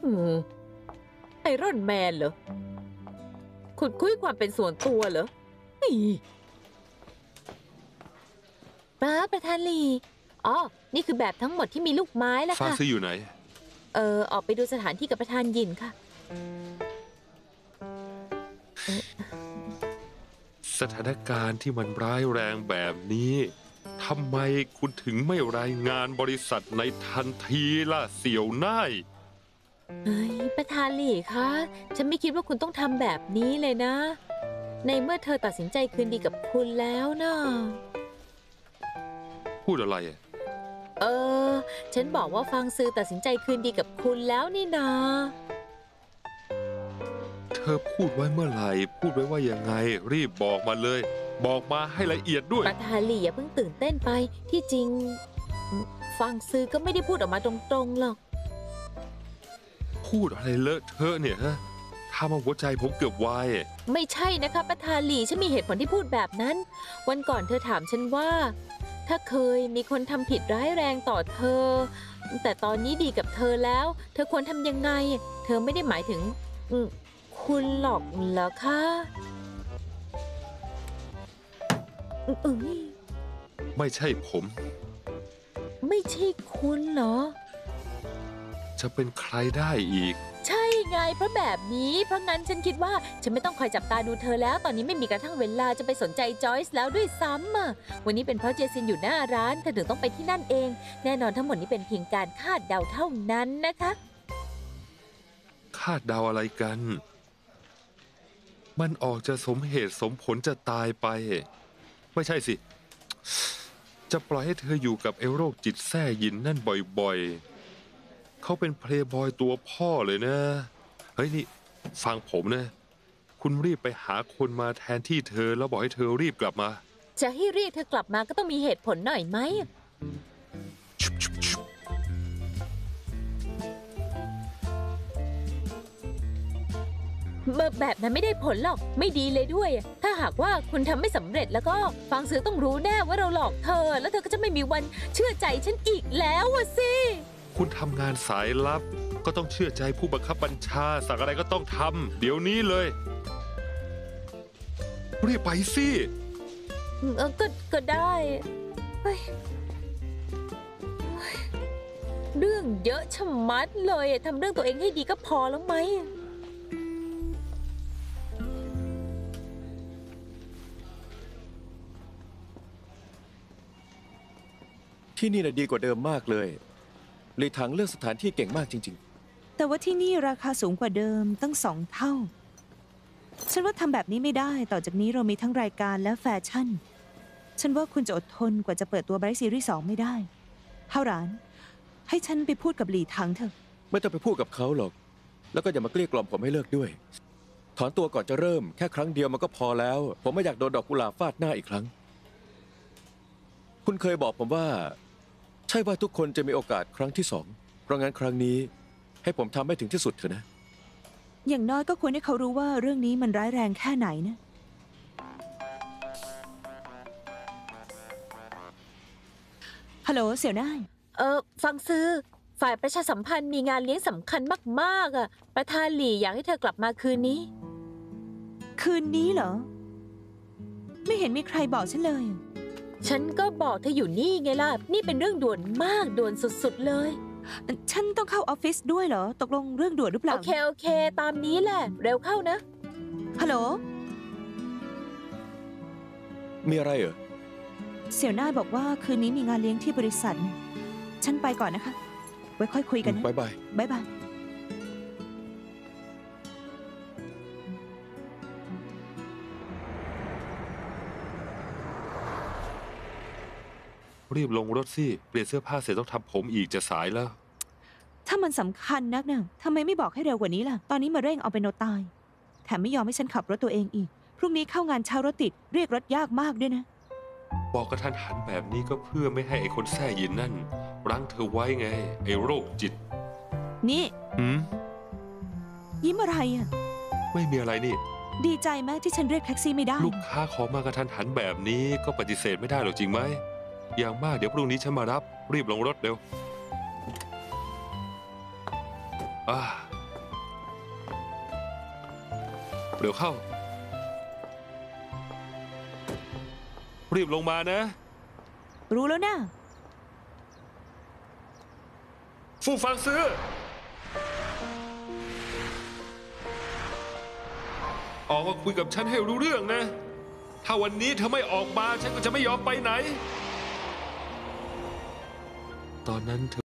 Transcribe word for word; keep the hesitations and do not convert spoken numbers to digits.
อืมไอรอนแมนเหรอขุดคุยความเป็นส่วนตัวเหรอป้าประธานลีอ๋อนี่คือแบบทั้งหมดที่มีลูกไม้แล้วค่ะฟางซื้ออยู่ไหนเออออกไปดูสถานที่กับประธานยินค่ะสถานการณ์ที่มันร้ายแรงแบบนี้ทำไมคุณถึงไม่รายงานบริษัทในทันทีล่ะเสี่ยวน่ายเฮ้ยประธานหลี่คะฉันไม่คิดว่าคุณต้องทำแบบนี้เลยนะในเมื่อเธอตัดสินใจคืนดีกับคุณแล้วนะพูดอะไรเออฉันบอกว่าฟังซื้อตัดสินใจคืนดีกับคุณแล้วนี่นาเธอพูดไว้เมื่อไหร่พูดไว้ว่ายังไงรีบบอกมาเลยบอกมาให้ละเอียดด้วยประธานหลี่อย่าเพิ่งตื่นเต้นไปที่จริงฟังซื้อก็ไม่ได้พูดออกมาตรงๆหรอกพูดอะไรเลอะเทอะเนี่ยฮะทำเอาหัวใจผมเกือบวายไม่ใช่นะคะประธานหลี่ฉันมีเหตุผลที่พูดแบบนั้นวันก่อนเธอถามฉันว่าถ้าเคยมีคนทำผิดร้ายแรงต่อเธอแต่ตอนนี้ดีกับเธอแล้วเธอควรทำยังไงเธอไม่ได้หมายถึงคุณหรอกเหรอคะเอ้ยไม่ใช่ผมไม่ใช่คุณเหรอจะเป็นใครได้อีกใช่ไงเพราะแบบนี้เพราะงั้นฉันคิดว่าฉันไม่ต้องคอยจับตาดูเธอแล้วตอนนี้ไม่มีกระทั่งเวลาจะไปสนใจจอยส์แล้วด้วยซ้ำอ่ะวันนี้เป็นเพราะเจซินอยู่หน้าร้านเธอถึงต้องไปที่นั่นเองแน่นอนทั้งหมดนี้เป็นเพียงการคาดเดาเท่านั้นนะคะคาดเดาอะไรกันมันออกจะสมเหตุสมผลจะตายไปไม่ใช่สิจะปล่อยให้เธออยู่กับไอ้โรคจิตแท้ยินนั่นบ่อยๆเขาเป็นเพลย์บอยตัวพ่อเลยนะเฮ้ยนี่ฟังผมนะคุณรีบไปหาคนมาแทนที่เธอแล้วบอกให้เธอรีบกลับมาจะให้เรียกเธอกลับมาก็ต้องมีเหตุผลหน่อยไหมแบบนั้นไม่ได้ผลหรอกไม่ดีเลยด้วยถ้าหากว่าคุณทำไม่สำเร็จแล้วก็ฟังซื้อต้องรู้แน่ว่าเราหลอกเธอแล้วเธอก็จะไม่มีวันเชื่อใจฉันอีกแล้วอะสิคุณทำงานสายลับก็ต้องเชื่อใจผู้บังคับบัญชาสั่งอะไรก็ต้องทำเดี๋ยวนี้เลยรีบไปสิเออก็ก็ได้เรื่องเยอะชะมัดเลยทำเรื่องตัวเองให้ดีก็พอแล้วไหมที่นี่น่ะดีกว่าเดิมมากเลยหลีถังเลือกสถานที่เก่งมากจริงๆแต่ว่าที่นี่ราคาสูงกว่าเดิมตั้งสองเท่าฉันว่าทำแบบนี้ไม่ได้ต่อจากนี้เรามีทั้งรายการและแฟชั่นฉันว่าคุณจะอดทนกว่าจะเปิดตัวไบรท์ซีรีส์สองไม่ได้เฮาหรานให้ฉันไปพูดกับหลีถังเถอะไม่ต้องไปพูดกับเขาหรอกแล้วก็อย่ามาเกลี้ยกล่อมผมให้เลิกด้วยถอนตัวก่อนจะเริ่มแค่ครั้งเดียวมันก็พอแล้วผมไม่อยากโดนดอกกุหลาบฟาดหน้าอีกครั้งคุณเคยบอกผมว่าใช่ว่าทุกคนจะมีโอกาสครั้งที่สองเพราะงั้นครั้งนี้ให้ผมทำให้ถึงที่สุดเถอะนะอย่างน้อยก็ควรให้เขารู้ว่าเรื่องนี้มันร้ายแรงแค่ไหนนะฮัลโหลเสี่ยวน่ายเออฟังซื้อฝ่ายประชาสัมพันธ์มีงานเลี้ยงสำคัญมากๆอ่ะประธานหลี่อยากให้เธอกลับมาคืนนี้คืนนี้เหรอไม่เห็นมีใครบอกฉันเลยฉันก็บอกเธออยู่นี่ไงล่ะนี่เป็นเรื่องด่วนมากด่วนสุดๆเลยฉันต้องเข้าออฟฟิศด้วยเหรอตกลงเรื่องด่วนหรือเปล่าโอเคโอเคตามนี้แหละเร็วเข้านะฮัลโหลมีอะไรเหรอเสี่ยวน่ายบอกว่าคืนนี้มีงานเลี้ยงที่บริษัทฉันไปก่อนนะคะไว้ค่อยคุยกันนะบ๊ายบายบ๊ายบายรีบลงรถสิเปลี่ยนเสื้อผ้าเสร็จต้องทำผมอีกจะสายแล้วถ้ามันสำคัญนักนะทำไมไม่บอกให้เร็วกว่านี้ล่ะตอนนี้มาเร่งเอาเป็นโนตายแถมไม่ยอมให้ฉันขับรถตัวเองอีกพรุ่งนี้เข้างานเช้ารถติดเรียกรถยากมากด้วยนะบอกกระทันหันแบบนี้ก็เพื่อไม่ให้ไอ้คนแท้ยินนั่นรั้งเธอไว้ไงไอ้โรคจิตนี่หืมยิ้มอะไรอ่ะไม่มีอะไรนี่ดีใจไหมที่ฉันเรียกแท็กซี่ไม่ได้ลูกค้าขอมากระทันหันแบบนี้ก็ปฏิเสธไม่ได้หรอกจริงไหมอย่างมากเดี๋ยวพรุ่งนี้ฉันมารับรีบลงรถเร็วอ่าเร็วเข้า รีบลงมานะรู้แล้วนะฟู่ฟังซื้อ ออกมาคุยกับฉันให้รู้เรื่องนะ ถ้าวันนี้เธอไม่ออกมาฉันก็จะไม่ยอมไปไหน ตอนนั้นเธอ